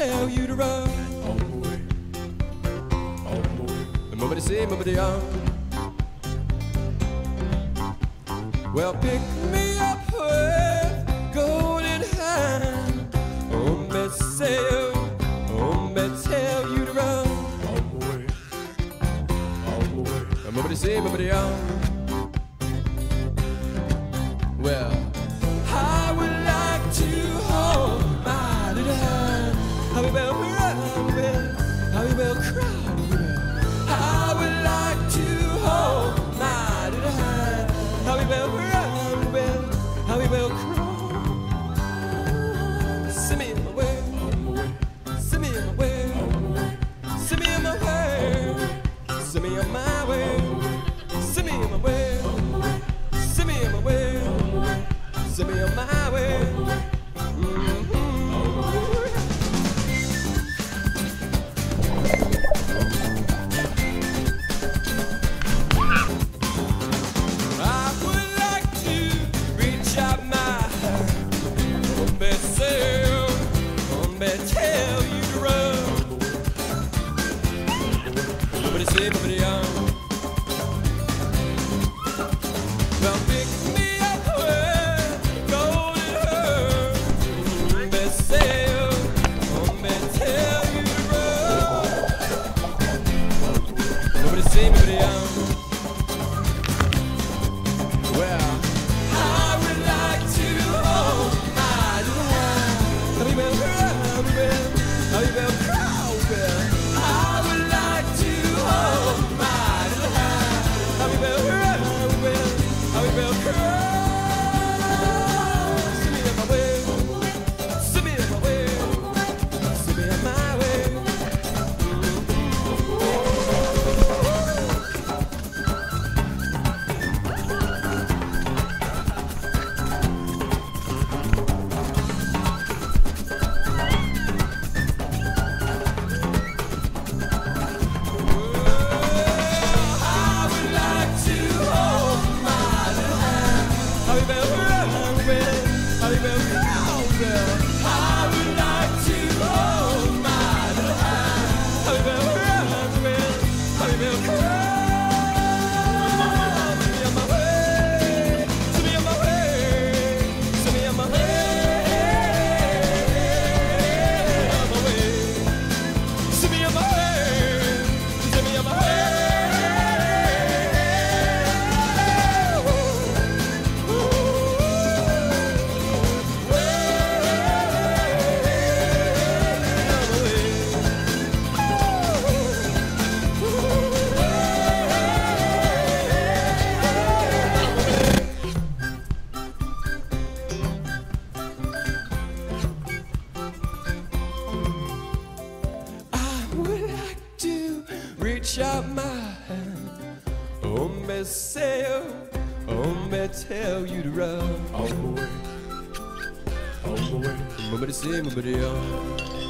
tell you to run. On my way. On my way. Nobody say, nobody on. Well, pick me up with golden hand. Oh, me say, oh, me tell you to run. On my way. On my way. Nobody say, nobody on. Well, I would like to hold my little hand. How we will run, how we will cry. I would like to hold my little hand. How we will run, how we will cry. Send me in my way, send me in my way, send me in my way, send me on my way, send me in my way, send me in my way, send me on my way. Well, pick me up with golden hair. Me say, me tell you to run. Nobody say, nobody on. Well, I would like to hold my little hand. How we will run, how we will cry. I would like to hold my little hand. How we will run. I will cry. Send me on my way. Send me on my way. Send me on my way. Reach out my hand. Oh, me say, oh, me tell you to run. On my way. On my way. Nobody say, nobody on.